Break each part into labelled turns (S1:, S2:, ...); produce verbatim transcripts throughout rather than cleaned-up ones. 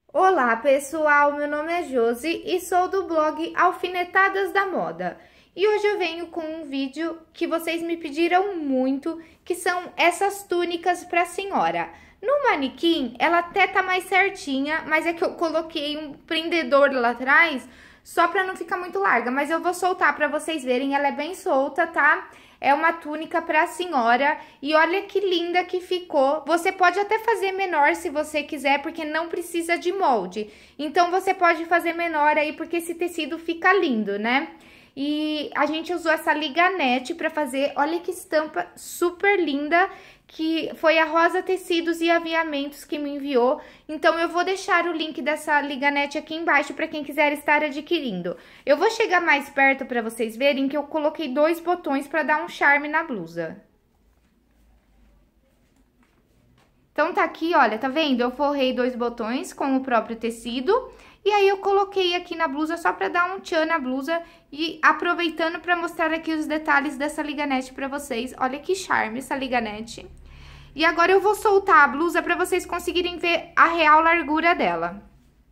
S1: Olá pessoal, meu nome é Josi e sou do blog Alfinetadas da Moda. E hoje eu venho com um vídeo que vocês me pediram muito, que são essas túnicas para senhora. No manequim, ela até tá mais certinha, mas é que eu coloquei um prendedor lá atrás, só para não ficar muito larga. Mas eu vou soltar para vocês verem, ela é bem solta, tá? É uma túnica para senhora e olha que linda que ficou. Você pode até fazer menor se você quiser, porque não precisa de molde. Então, você pode fazer menor aí, porque esse tecido fica lindo, né? E a gente usou essa liganete para fazer, olha que estampa super linda, que foi a Rosa Tecidos e Aviamentos que me enviou. Então, eu vou deixar o link dessa liganete aqui embaixo para quem quiser estar adquirindo. Eu vou chegar mais perto para vocês verem que eu coloquei dois botões para dar um charme na blusa. Então, tá aqui, olha, tá vendo? Eu forrei dois botões com o próprio tecido. E aí, eu coloquei aqui na blusa só pra dar um tchan na blusa e aproveitando pra mostrar aqui os detalhes dessa liganete pra vocês. Olha que charme essa liganete. E agora eu vou soltar a blusa pra vocês conseguirem ver a real largura dela.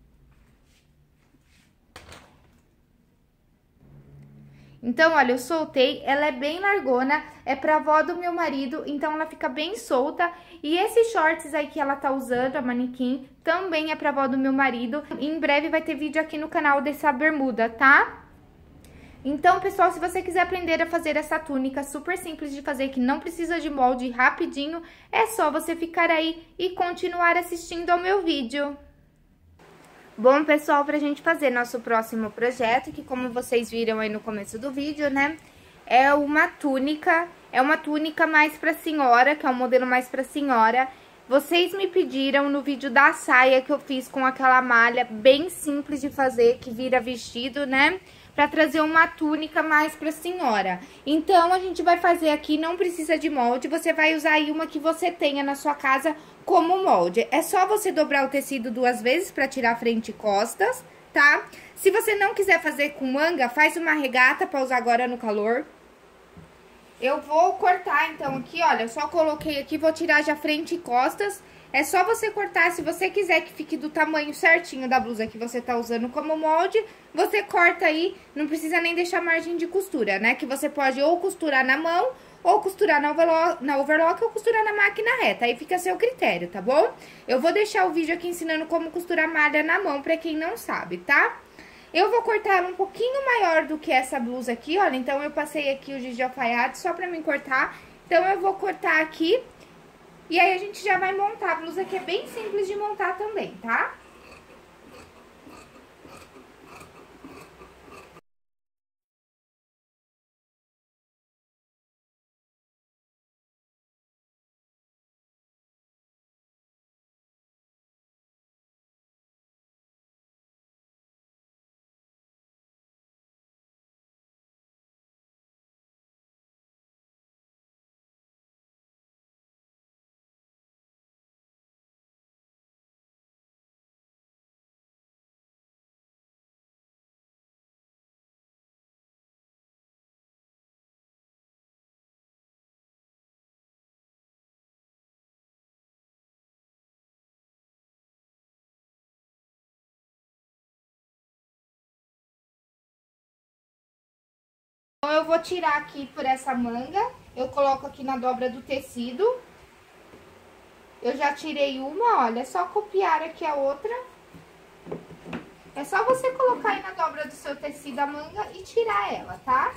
S1: Então, olha, eu soltei, ela é bem largona, é pra avó do meu marido, então ela fica bem solta. E esses shorts aí que ela tá usando, a manequim, também é pra avó do meu marido. E em breve vai ter vídeo aqui no canal dessa bermuda, tá? Então, pessoal, se você quiser aprender a fazer essa túnica super simples de fazer, que não precisa de molde, rapidinho, é só você ficar aí e continuar assistindo ao meu vídeo. Bom, pessoal, pra gente fazer nosso próximo projeto, que como vocês viram aí no começo do vídeo, né, é uma túnica, é uma túnica mais pra senhora, que é um modelo mais pra senhora. Vocês me pediram no vídeo da saia que eu fiz com aquela malha bem simples de fazer, que vira vestido, né, pra trazer uma túnica mais pra senhora. Então, a gente vai fazer aqui, não precisa de molde, você vai usar aí uma que você tenha na sua casa como molde. É só você dobrar o tecido duas vezes pra tirar frente e costas, tá? Se você não quiser fazer com manga, faz uma regata pra usar agora no calor. Eu vou cortar, então, aqui, olha, eu só coloquei aqui, vou tirar já frente e costas. É só você cortar, se você quiser que fique do tamanho certinho da blusa que você tá usando como molde, você corta aí, não precisa nem deixar margem de costura, né? Que você pode ou costurar na mão, ou costurar na overlock, na overlock ou costurar na máquina reta, aí fica a seu critério, tá bom? Eu vou deixar o vídeo aqui ensinando como costurar malha na mão, pra quem não sabe, tá? Eu vou cortar um pouquinho maior do que essa blusa aqui, olha, então eu passei aqui o giz de alfaiate só pra mim cortar, então eu vou cortar aqui. E aí, a gente já vai montar a blusa, que é bem simples de montar também, tá? Então, eu vou tirar aqui por essa manga, eu coloco aqui na dobra do tecido. Eu já tirei uma, olha, é só copiar aqui a outra. É só você colocar aí na dobra do seu tecido a manga e tirar ela, tá?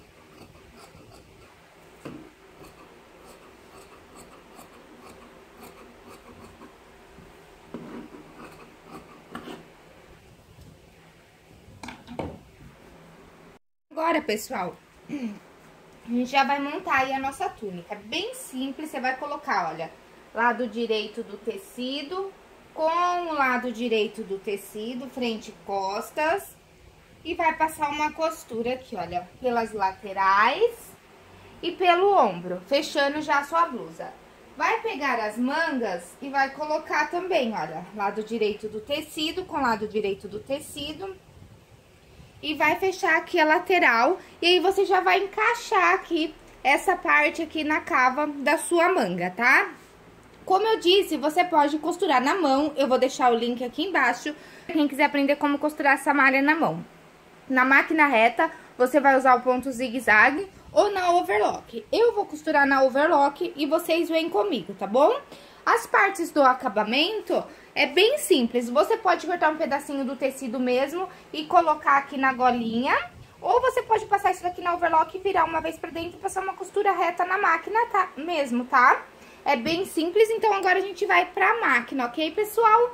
S1: Agora, pessoal, a gente já vai montar aí a nossa túnica. Bem simples, você vai colocar, olha, lado direito do tecido com o lado direito do tecido, frente e costas. E vai passar uma costura aqui, olha, pelas laterais e pelo ombro, fechando já a sua blusa. Vai pegar as mangas e vai colocar também, olha, lado direito do tecido com lado direito do tecido. E vai fechar aqui a lateral, e aí você já vai encaixar aqui essa parte aqui na cava da sua manga, tá? Como eu disse, você pode costurar na mão, eu vou deixar o link aqui embaixo, quem quiser aprender como costurar essa malha na mão. Na máquina reta, você vai usar o ponto zigue-zague ou na overlock. Eu vou costurar na overlock e vocês vêm comigo, tá bom? As partes do acabamento é bem simples, você pode cortar um pedacinho do tecido mesmo e colocar aqui na golinha, ou você pode passar isso daqui na overlock e virar uma vez pra dentro e passar uma costura reta na máquina, tá? Mesmo, tá? É bem simples, então agora a gente vai pra máquina, ok, pessoal?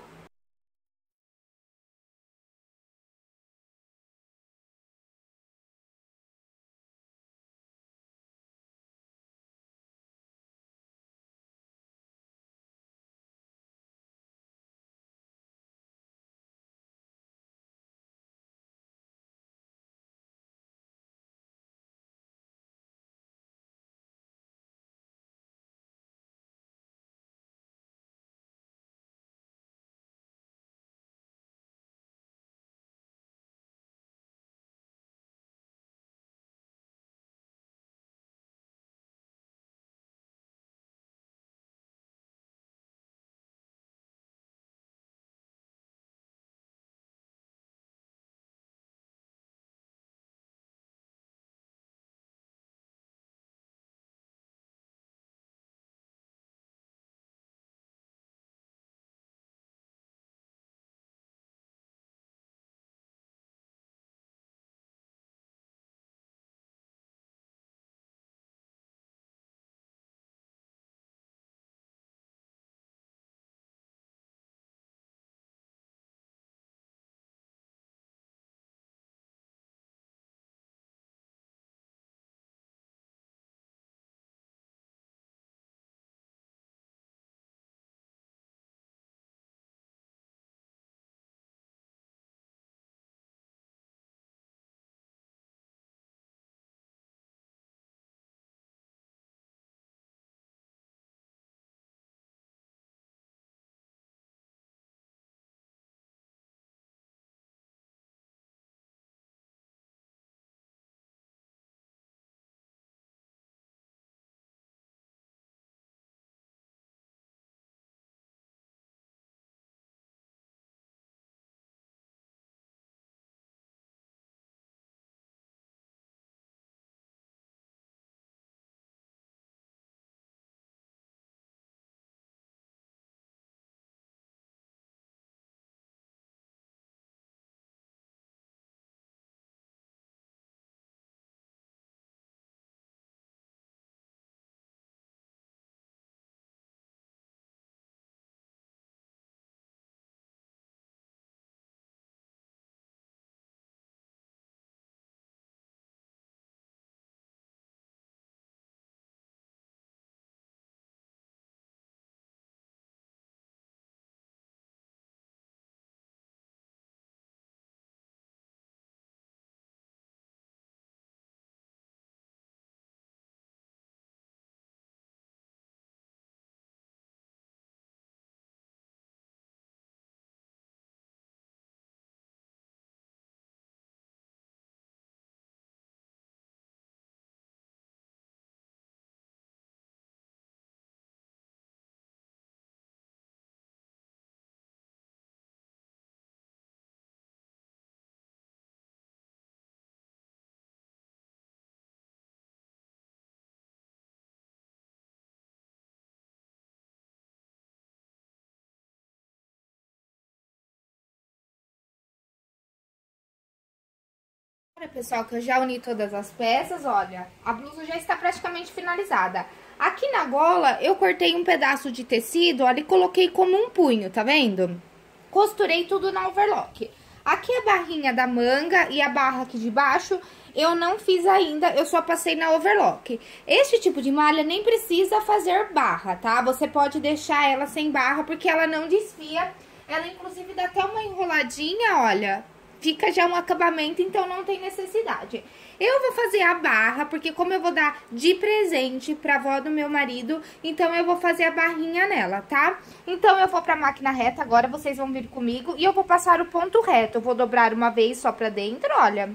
S1: Olha, pessoal, que eu já uni todas as peças, olha, a blusa já está praticamente finalizada. Aqui na gola, eu cortei um pedaço de tecido, olha, e coloquei como um punho, tá vendo? Costurei tudo na overlock. Aqui a barrinha da manga e a barra aqui de baixo, eu não fiz ainda, eu só passei na overlock. Este tipo de malha nem precisa fazer barra, tá? Você pode deixar ela sem barra, porque ela não desfia. Ela, inclusive, dá até uma enroladinha, olha... Fica já um acabamento, então não tem necessidade. Eu vou fazer a barra, porque como eu vou dar de presente pra avó do meu marido, então eu vou fazer a barrinha nela, tá? Então eu vou pra máquina reta agora, vocês vão vir comigo e eu vou passar o ponto reto. Eu vou dobrar uma vez só pra dentro, olha.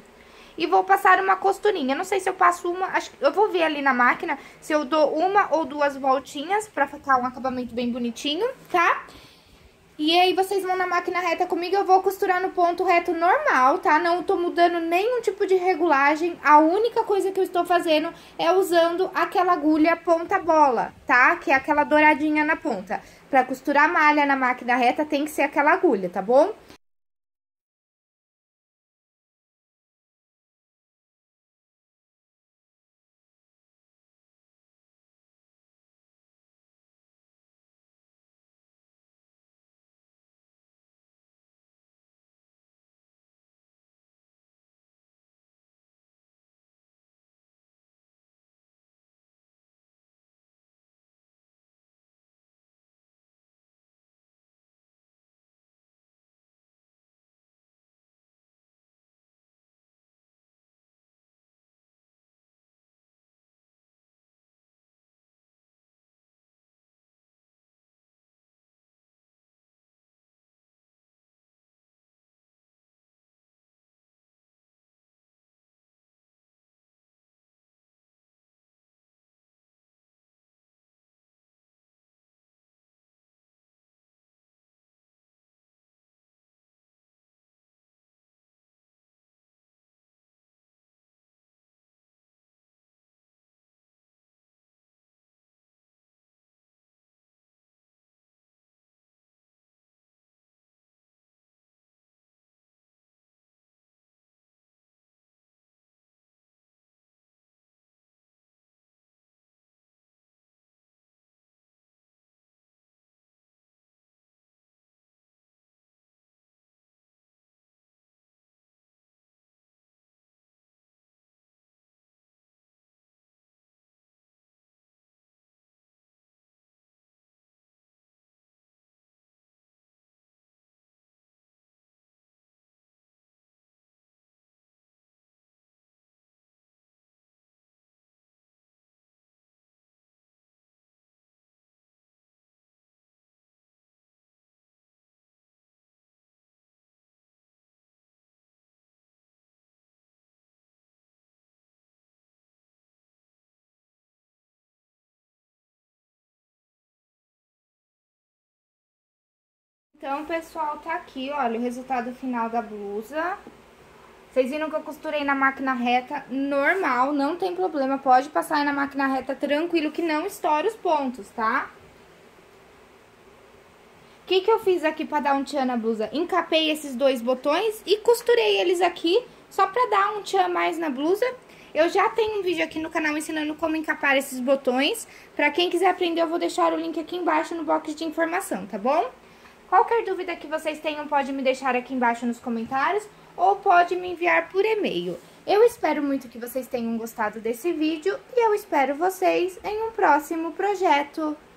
S1: e vou passar uma costurinha. Não sei se eu passo uma, acho que eu vou ver ali na máquina se eu dou uma ou duas voltinhas pra ficar um acabamento bem bonitinho, tá? E aí, vocês vão na máquina reta comigo, eu vou costurar no ponto reto normal, tá? Não tô mudando nenhum tipo de regulagem, a única coisa que eu estou fazendo é usando aquela agulha ponta bola, tá? Que é aquela douradinha na ponta. Pra costurar malha na máquina reta tem que ser aquela agulha, tá bom? Então, pessoal, tá aqui, olha, o resultado final da blusa. Vocês viram que eu costurei na máquina reta normal, não tem problema, pode passar aí na máquina reta tranquilo, que não estoura os pontos, tá? O que que eu fiz aqui pra dar um tchan na blusa? Encapei esses dois botões e costurei eles aqui, só pra dar um tchan mais na blusa. Eu já tenho um vídeo aqui no canal ensinando como encapar esses botões. Pra quem quiser aprender, eu vou deixar o link aqui embaixo no box de informação, tá bom? Qualquer dúvida que vocês tenham, pode me deixar aqui embaixo nos comentários ou pode me enviar por e-mail. Eu espero muito que vocês tenham gostado desse vídeo e eu espero vocês em um próximo projeto.